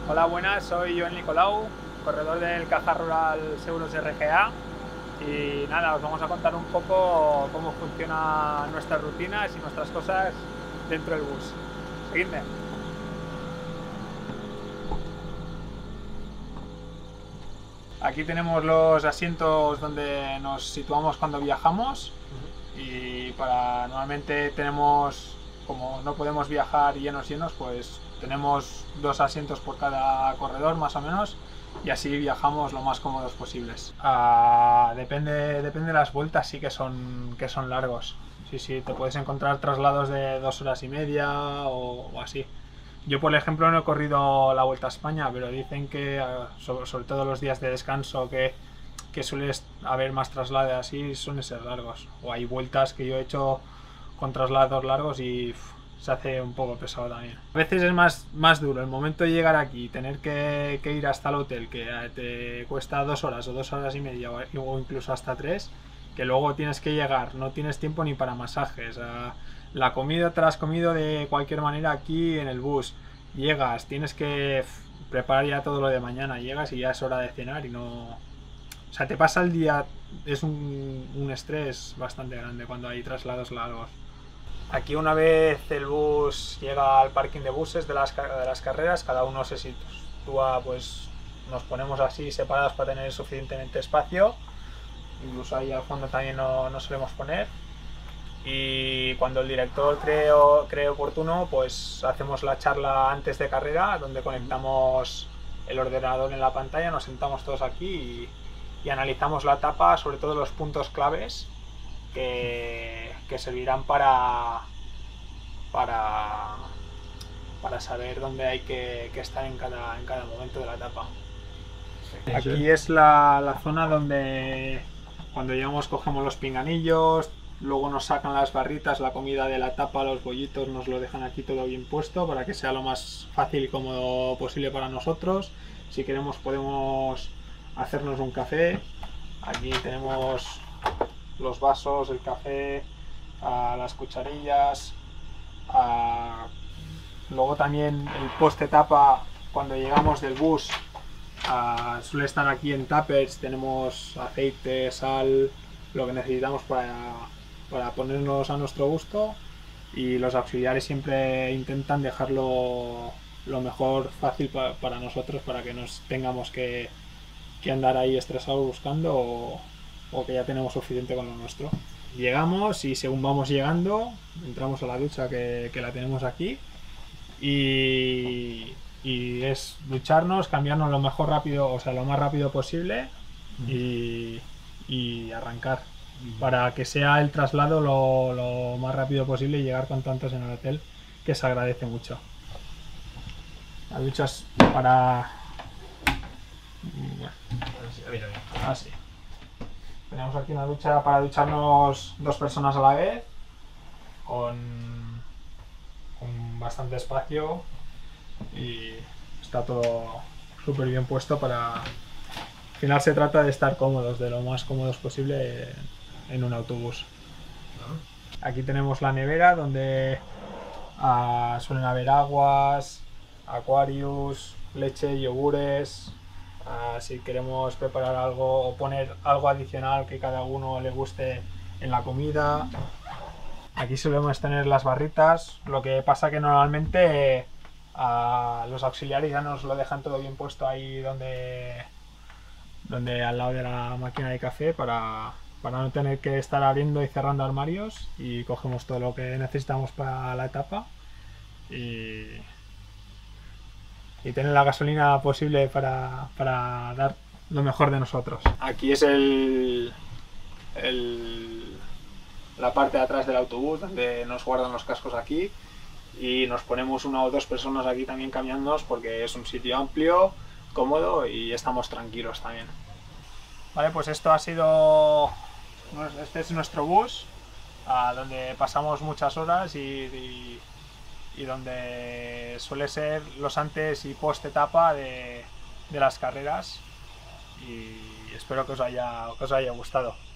Hola, buenas, soy Joel Nicolau, corredor del Caja Rural Seguros RGA, y nada, os vamos a contar un poco cómo funcionan nuestras rutinas y nuestras cosas dentro del bus. Seguidme. Aquí tenemos los asientos donde nos situamos cuando viajamos y normalmente tenemos, como no podemos viajar llenos, pues tenemos 2 asientos por cada corredor más o menos, y así viajamos lo más cómodos posibles. Depende de las vueltas, sí que son largos. Sí, te puedes encontrar traslados de 2 horas y media o así. Yo, por ejemplo, no he corrido la Vuelta a España, pero dicen que, sobre todo los días de descanso, que suele haber más traslados así, suelen ser largos. O hay vueltas que yo he hecho con traslados largos y se hace un poco pesado también. A veces es más duro el momento de llegar aquí y tener que ir hasta el hotel, que te cuesta 2 horas o 2 horas y media o incluso hasta 3, que luego tienes que llegar, no tienes tiempo ni para masajes. La comida te la has comido de cualquier manera aquí en el bus. Llegas, tienes que preparar ya todo lo de mañana. Llegas y ya es hora de cenar y no... O sea, te pasa el día, es un estrés bastante grande cuando hay traslados largos. Aquí, una vez el bus llega al parking de buses de las carreras, cada uno se sitúa, pues nos ponemos así separados para tener suficientemente espacio. Incluso ahí al fondo también nos solemos poner. Y cuando el director cree oportuno, pues hacemos la charla antes de carrera, donde conectamos el ordenador en la pantalla, nos sentamos todos aquí y analizamos la etapa, sobre todo los puntos claves que servirán para saber dónde hay que estar en cada momento de la etapa. Aquí es la zona donde cuando llegamos cogemos los pinganillos, luego nos sacan las barritas, la comida de la etapa, los bollitos, nos lo dejan aquí todo bien puesto para que sea lo más fácil y cómodo posible para nosotros. Si queremos podemos hacernos un café. Aquí tenemos los vasos, el café, las cucharillas. Luego también el post etapa, cuando llegamos del bus, suele estar aquí en tuppers. Tenemos aceite, sal, lo que necesitamos para ponernos a nuestro gusto, y los auxiliares siempre intentan dejarlo lo mejor fácil para nosotros, para que nos tengamos que andar ahí estresados buscando, o que ya tenemos suficiente con lo nuestro. Llegamos y según vamos llegando entramos a la ducha que la tenemos aquí, y es ducharnos, cambiarnos lo más rápido posible y arrancar, para que sea el traslado lo más rápido posible y llegar con tantos en el hotel, que se agradece mucho. La ducha es para... Así. Tenemos aquí una ducha para ducharnos 2 personas a la vez, con bastante espacio, y está todo súper bien puesto para... Al final se trata de estar cómodos, de lo más cómodos posible en un autobús. Aquí tenemos la nevera, donde suelen haber aguas, Aquarius, leche, yogures. Si queremos preparar algo o poner algo adicional que cada uno le guste en la comida. Aquí solemos tener las barritas, lo que pasa que normalmente los auxiliares ya nos lo dejan todo bien puesto ahí donde al lado de la máquina de café, para no tener que estar abriendo y cerrando armarios, y cogemos todo lo que necesitamos para la etapa y tener la gasolina posible para dar lo mejor de nosotros. Aquí es la parte de atrás del autobús, donde nos guardan los cascos aquí, y nos ponemos 1 o 2 personas aquí también cambiándonos, porque es un sitio amplio, cómodo, y estamos tranquilos también. Vale, pues este es nuestro bus, donde pasamos muchas horas y donde suele ser los antes y post etapa de las carreras, y espero que os haya gustado.